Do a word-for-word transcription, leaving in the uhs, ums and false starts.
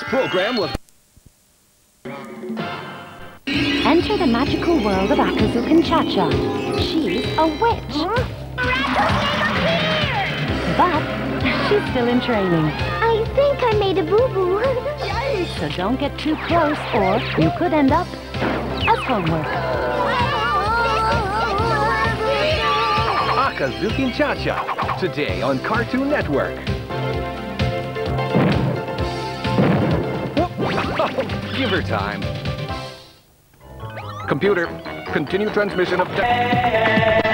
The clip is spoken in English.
program was... Enter the magical world of Akazukin Chacha. She's a witch. But she's still in training. I think I made a boo-boo. So don't get too close or you could end up as homework. Akazukin Chacha, today on Cartoon Network. Give her time. Computer, continue transmission of...